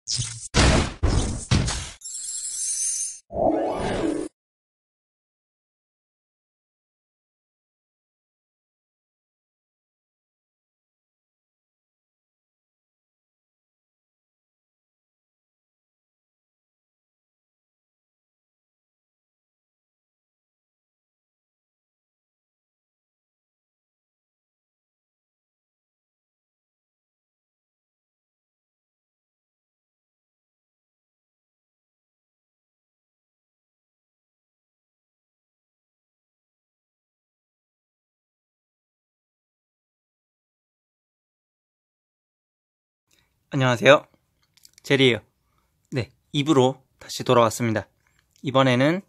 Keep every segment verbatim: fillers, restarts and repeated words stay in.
안녕하세요, 제리예요. 네, 이 부로 다시 돌아왔습니다. 이번에는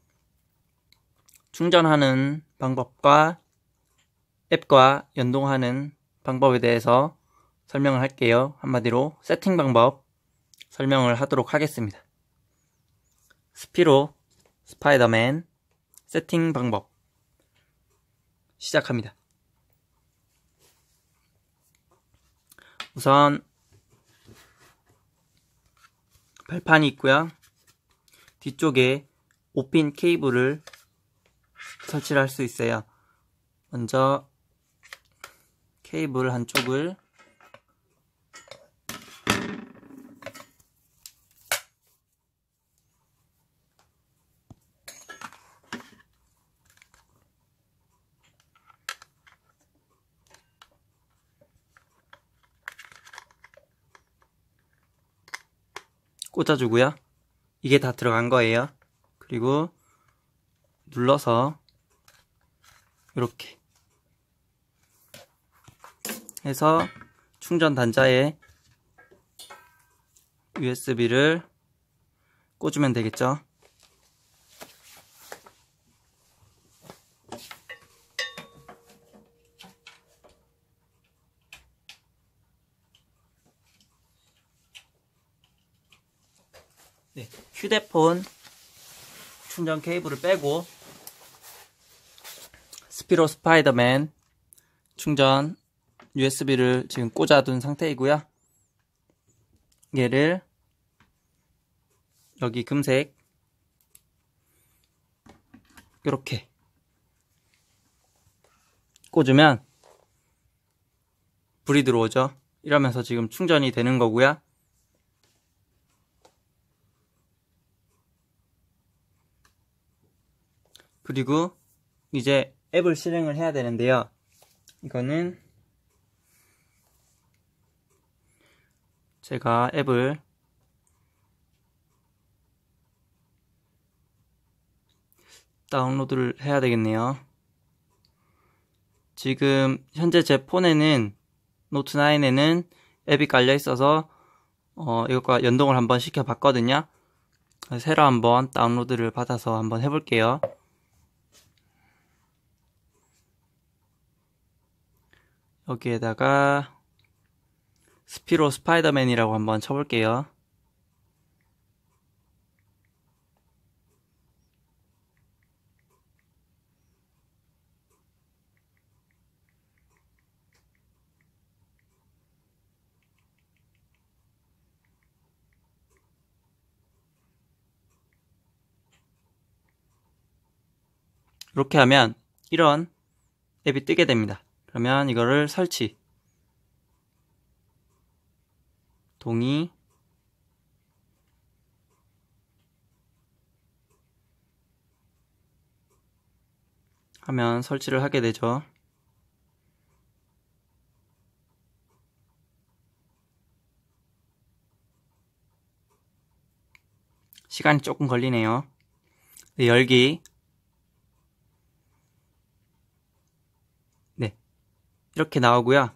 충전하는 방법과 앱과 연동하는 방법에 대해서 설명을 할게요. 한마디로 세팅 방법 설명을 하도록 하겠습니다. 스피로 스파이더맨 세팅 방법 시작합니다. 우선 발판이 있고요. 뒤쪽에 오 핀 케이블을 설치를 할 수 있어요. 먼저 케이블 한쪽을 꽂아주고요. 이게 다 들어간 거예요. 그리고 눌러서 이렇게 해서 충전 단자에 유에스비를 꽂으면 되겠죠. 네, 휴대폰 충전 케이블을 빼고 스피로 스파이더맨 충전 유에스비를 지금 꽂아둔 상태이고요. 얘를 여기 금색 이렇게 꽂으면 불이 들어오죠. 이러면서 지금 충전이 되는 거고요. 그리고 이제 앱을 실행을 해야 되는데요. 이거는 제가 앱을 다운로드를 해야 되겠네요. 지금 현재 제 폰에는 노트 나인에는 앱이 깔려 있어서 어, 이것과 연동을 한번 시켜 봤거든요. 새로 한번 다운로드를 받아서 한번 해볼게요. 여기에다가 스피로 스파이더맨이라고 한번 쳐볼게요. 이렇게 하면 이런 앱이 뜨게 됩니다. 그러면 이거를 설치, 동의, 하면 설치를 하게 되죠. 시간이 조금 걸리네요. 네, 열기. 네, 이렇게 나오고요.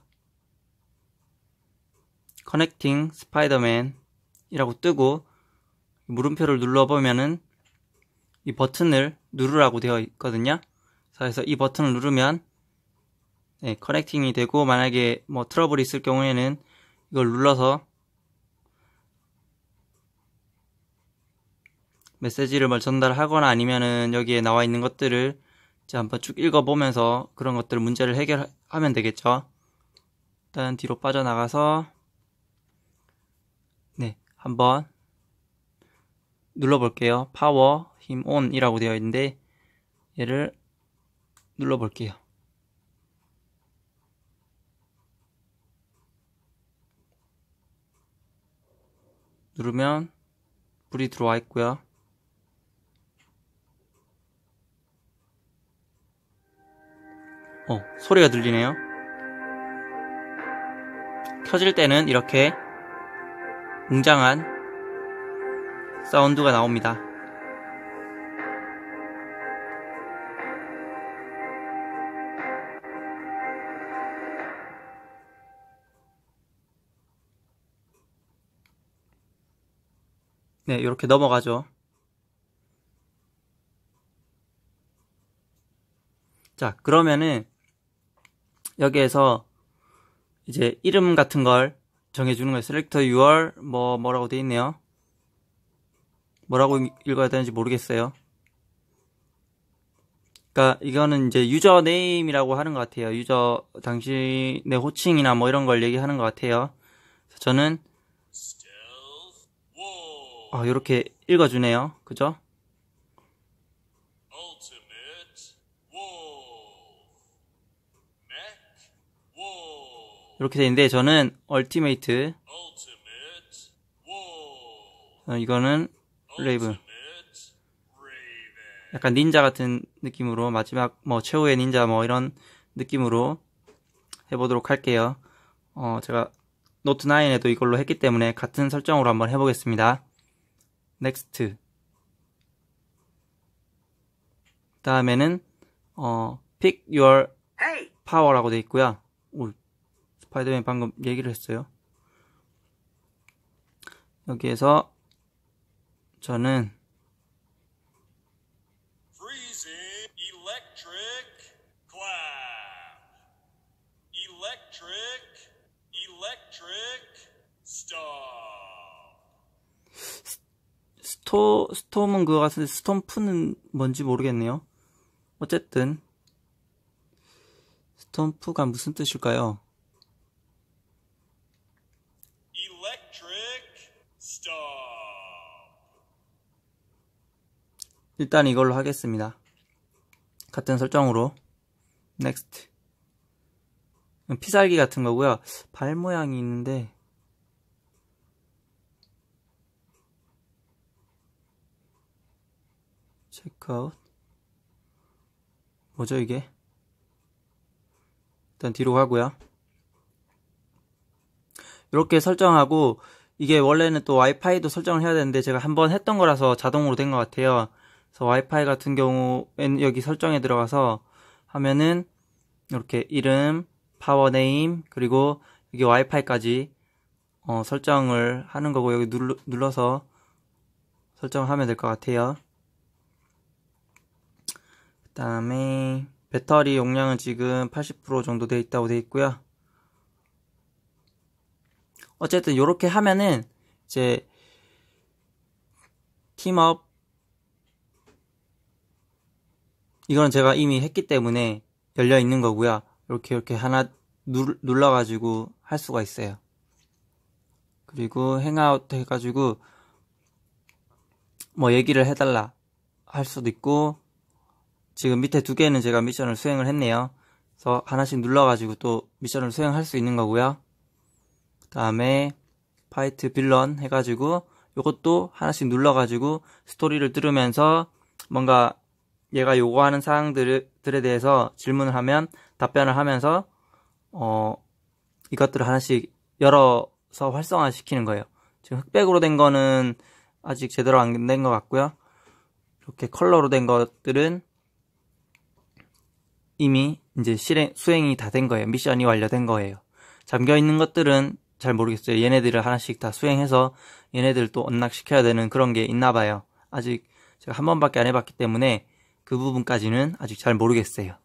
커넥팅 스파이더맨 이라고 뜨고 물음표를 눌러보면은 이 버튼을 누르라고 되어 있거든요. 그래서 이 버튼을 누르면 네, 커넥팅이 되고, 만약에 뭐 트러블이 있을 경우에는 이걸 눌러서 메시지를 뭘 전달하거나 아니면은 여기에 나와 있는 것들을 이제 한번 쭉 읽어보면서 그런 것들 문제를 해결하면 되겠죠. 일단 뒤로 빠져나가서 네, 한번 눌러볼게요. 파워 힘 온이라고 되어 있는데 얘를 눌러볼게요. 누르면 불이 들어와 있고요. 어, 소리가 들리네요. 켜질 때는 이렇게 웅장한 사운드가 나옵니다. 네, 이렇게 넘어가죠. 자, 그러면은 여기에서 이제 이름 같은 걸 정해주는 거예요. select your 뭐 뭐라고 돼 있네요. 뭐라고 읽어야 되는지 모르겠어요. 그러니까 이거는 이제 유저 네임이라고 하는 것 같아요. 유저 당신의 호칭이나 뭐 이런 걸 얘기하는 것 같아요. 그래서 저는 아, 이렇게 읽어주네요. 그죠? 이렇게 돼 있는데 저는 얼티메이트 어, 이거는 레이븐 약간 닌자 같은 느낌으로 마지막 뭐 최후의 닌자 뭐 이런 느낌으로 해보도록 할게요. 어 제가 노트 나인에도 이걸로 했기 때문에 같은 설정으로 한번 해보겠습니다. 넥스트 다음에는 어 pick your power라고 돼 있고요. 오, 스파이더맨 방금 얘기를 했어요. 여기에서 저는 스토, 스톰은 그거 같은데 스톰프는 뭔지 모르겠네요. 어쨌든 스톰프가 무슨 뜻일까요? 일단 이걸로 하겠습니다. 같은 설정으로 넥스트 피살기 같은 거고요. 발 모양이 있는데 체크아웃 뭐죠 이게? 일단 뒤로 가고요. 이렇게 설정하고 이게 원래는 또 와이파이도 설정을 해야 되는데 제가 한번 했던 거라서 자동으로 된 것 같아요. 그래서 와이파이 같은 경우에는 여기 설정에 들어가서 하면은 이렇게 이름, 파워 네임 그리고 여기 와이파이까지 어, 설정을 하는 거고 여기 눌러, 눌러서 설정을 하면 될 것 같아요. 그 다음에 배터리 용량은 지금 팔십 퍼센트 정도 돼 있다고 돼 있고요. 어쨌든 이렇게 하면은 이제 팀업 이건 제가 이미 했기 때문에 열려 있는 거고요. 이렇게 이렇게 하나 눌, 눌러가지고 할 수가 있어요. 그리고 행아웃 해가지고 뭐 얘기를 해달라 할 수도 있고 지금 밑에 두 개는 제가 미션을 수행을 했네요. 그래서 하나씩 눌러가지고 또 미션을 수행할 수 있는 거고요. 그 다음에 파이트 빌런 해가지고 요것도 하나씩 눌러가지고 스토리를 들으면서 뭔가 얘가 요구하는 사항들에 대해서 질문을 하면 답변을 하면서 어 이것들을 하나씩 열어서 활성화 시키는 거예요. 지금 흑백으로 된 거는 아직 제대로 안 된 것 같고요. 이렇게 컬러로 된 것들은 이미 이제 실행 수행이 다 된 거예요. 미션이 완료된 거예요. 잠겨 있는 것들은 잘 모르겠어요. 얘네들을 하나씩 다 수행해서 얘네들 또 언락시켜야 되는 그런 게 있나 봐요. 아직 제가 한 번밖에 안 해봤기 때문에 그 부분까지는 아직 잘 모르겠어요.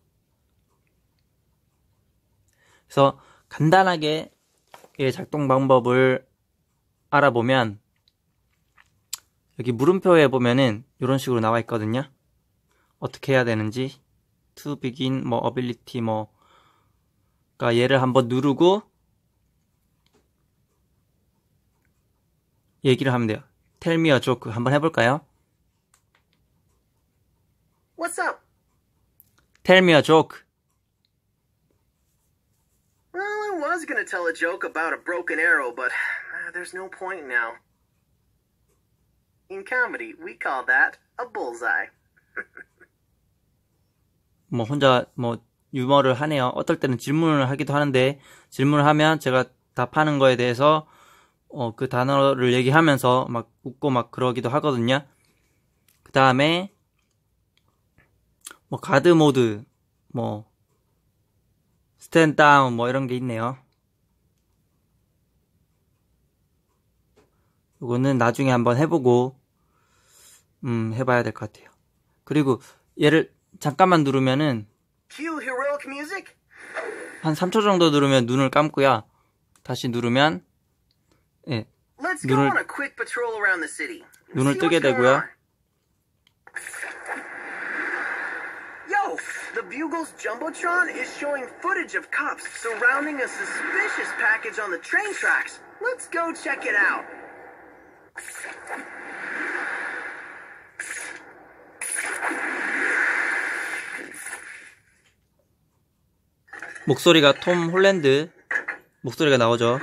그래서 간단하게 이 작동 방법을 알아보면 여기 물음표에 보면은 이런 식으로 나와 있거든요. 어떻게 해야 되는지 to begin 뭐 ability 뭐 그러니까 얘를 한번 누르고 얘기를 하면 돼요. tell me a joke 한번 해볼까요? What's up? Tell me a joke. Well, I was gonna tell a joke about a broken arrow, but uh, there's no point now. In comedy, we call that a bullseye. 뭐 혼자 뭐 유머를 하네요. 어떨 때는 질문을 하기도 하는데 질문을 하면 제가 답하는 거에 대해서 어, 그 단어를 얘기하면서 막 웃고 막 그러기도 하거든요. 그 다음에 뭐 가드 모드, 뭐 스탠드 다운 뭐 이런 게 있네요. 이거는 나중에 한번 해보고 음 해봐야 될 것 같아요. 그리고 얘를 잠깐만 누르면은 Cue heroic music. 한 삼 초 정도 누르면 눈을 감고요. 다시 누르면 예, Let's go 눈을 on a quick patrol around the city. 눈을 See 뜨게 what's going 되고요. on. Yo, the Bugle's Jumbotron is showing footage of cops surrounding a suspicious package on the train tracks. Let's go check it out. 목소리가 톰 홀랜드 목소리가 나오죠.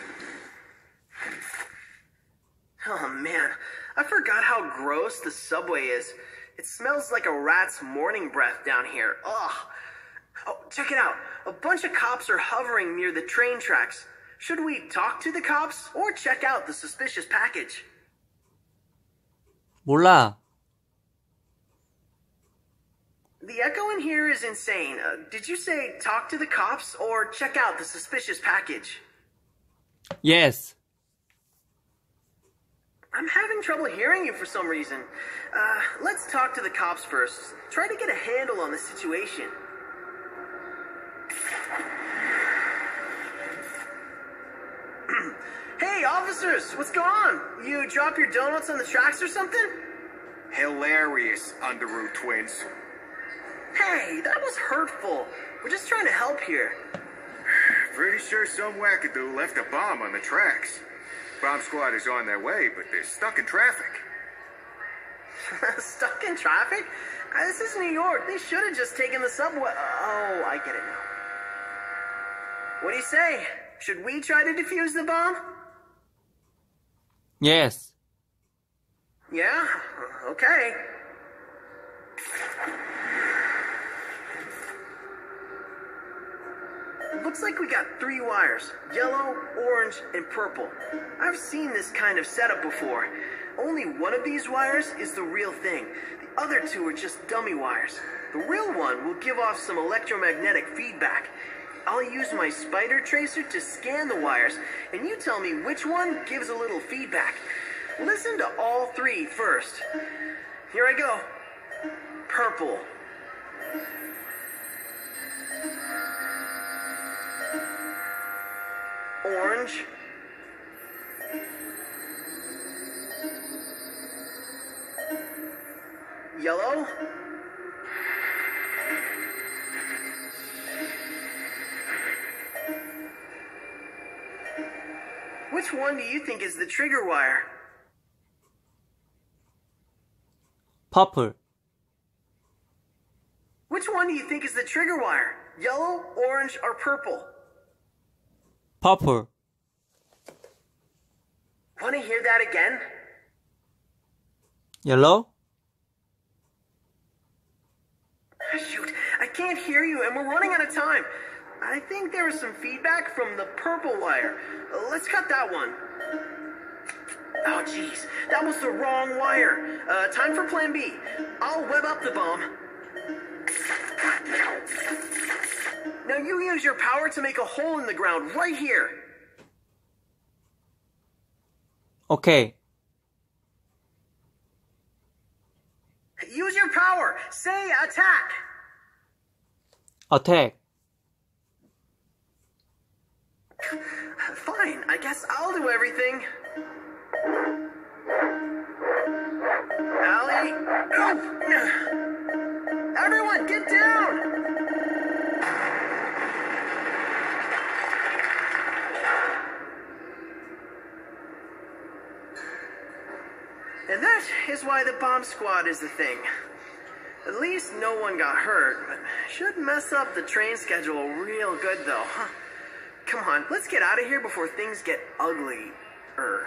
Oh man, I forgot how gross the subway is. It smells like a rat's morning breath down here. Ugh. Oh, check it out. A bunch of cops are hovering near the train tracks. Should we talk to the cops or check out the suspicious package? 몰라. The echo in here is insane. Uh, did you say talk to the cops or check out the suspicious package? Yes. I'm having trouble hearing you for some reason. Uh, let's talk to the cops first. Try to get a handle on the situation. Hey, officers, what's going on? You drop your donuts on the tracks or something? Hilarious, Underoos twins. Hey, that was hurtful. We're just trying to help here. Pretty sure some wackadoo left a bomb on the tracks. Bomb squad is on their way, but they're stuck in traffic. Stuck in traffic? Uh, this is New York. They should have just taken the subway. Oh, I get it now. What do you say? Should we try to defuse the bomb? Yes. Yeah? Okay. Looks like we got three wires. Yellow, orange, and purple. I've seen this kind of setup before. Only one of these wires is the real thing. The other two are just dummy wires. The real one will give off some electromagnetic feedback. I'll use my spider tracer to scan the wires, and you tell me which one gives a little feedback. Listen to all three first. Here I go. Purple. Orange. Yellow. Which one do you think is the trigger wire? Purple. Which one do you think is the trigger wire? Yellow, orange, or purple? Purple. Want to hear that again? Yellow. Shoot, I can't hear you and we're running out of time. I think there was some feedback from the purple wire. Uh, let's cut that one. Oh, jeez, that was the wrong wire. Uh, time for plan B. I'll web up the bomb. Now you use your power to make a hole in the ground right here. Okay. Use your power. Say attack. Attack. Fine, I guess I'll do everything. Allie, oh. Everyone, get down! And that is why the bomb squad is the thing. At least no one got hurt, but should mess up the train schedule real good though. Huh. Come on, let's get out of here before things get ugly-er.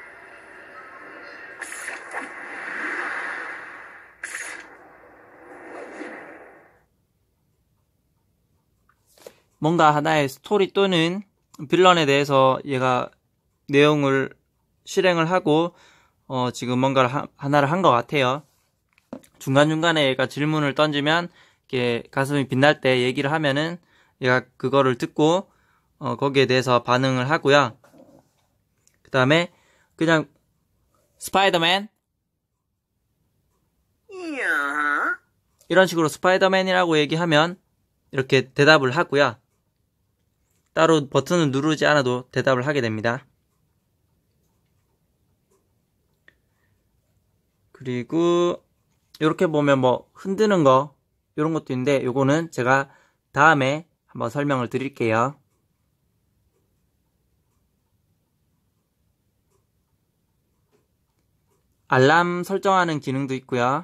뭔가 하나의 스토리 또는 빌런에 대해서 얘가 내용을 실행을 하고 어, 지금 뭔가를 하, 하나를 한 것 같아요. 중간중간에 얘가 질문을 던지면 이렇게 가슴이 빛날 때 얘기를 하면은 얘가 그거를 듣고 어, 거기에 대해서 반응을 하고요. 그 다음에 그냥 스파이더맨 Yeah. 이런 식으로 스파이더맨이라고 얘기하면 이렇게 대답을 하고요. 따로 버튼을 누르지 않아도 대답을 하게 됩니다. 그리고 이렇게 보면 뭐 흔드는 거 이런 것도 있는데 요거는 제가 다음에 한번 설명을 드릴게요. 알람 설정하는 기능도 있고요.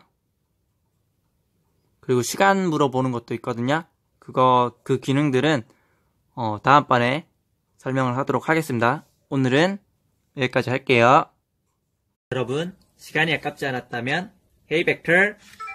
그리고 시간 물어보는 것도 있거든요. 그거 그 기능들은 어, 다음번에 설명을 하도록 하겠습니다. 오늘은 여기까지 할게요. 여러분 시간이 아깝지 않았다면 헤이 벡터